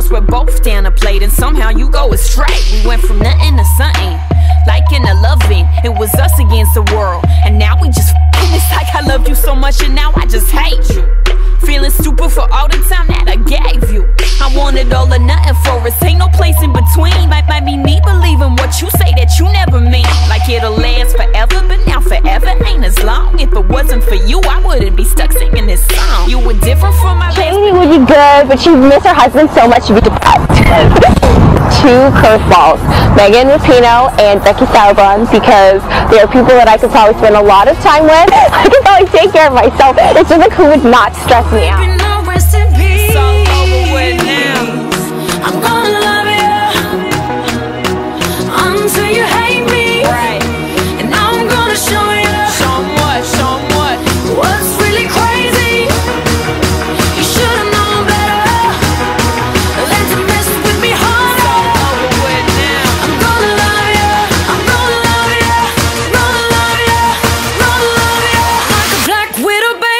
guess we're both down a plate, and somehow you go astray. We went from nothing to something, liking to loving. It was us against the world, and now we just f***ing. It's like I loved you so much and now I just hate you. Feeling stupid for all the time that I gave you. I wanted all or nothing for us, ain't no place in between. Might be me believing what you say that you never mean. Like it'll last forever, but now forever ain't as long. If it wasn't for you, I wouldn't be stuck singing this song. You were different from my Jamie would be good, but she'd miss her husband so much she'd be depressed. Two curveballs, Megan Rapinoe and Becky Sauerbrunn, because they are people that I could probably spend a lot of time with. I could probably take care of myself. It's just like who would not stress me out. It's all over with now. I'm gonna love you until you hate me. Right. And now I'm gonna show you. Show 'em what, show 'em what. What's really crazy? You should've known better than to mess with me harder. It's all over with now. I'm gonna love you. I'm gonna love you. Gonna love you. Gonna love you like a black widow, baby.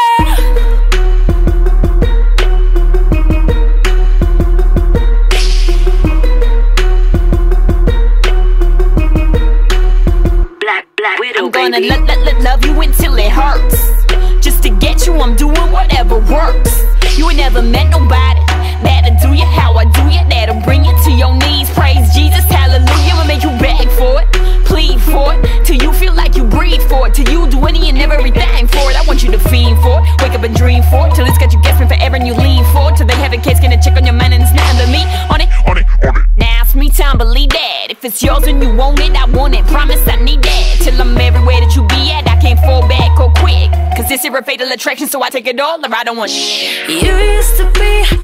I'm gonna love you until it hurts. Just to get you, I'm doing whatever works. You ain't never met nobody that'll do you how I do you, that'll bring you to your knees. Praise Jesus, hallelujah. I'ma make you beg for it, plead for it, till you feel like you breathe for it, till you do any and everything for it. I want you to fiend for it, wake up and dream for it, till it's got you guessing forever and you lean for it, till they have a case, gonna check on your mind and it's nothing but me on it. Now it's me time, believe that. If it's yours and you want it, I want it. Promise I need that. Till I'm everywhere that you be at, I can't fall back or quick. Cause this is a fatal attraction, so I take it all or I don't want shit. You used to be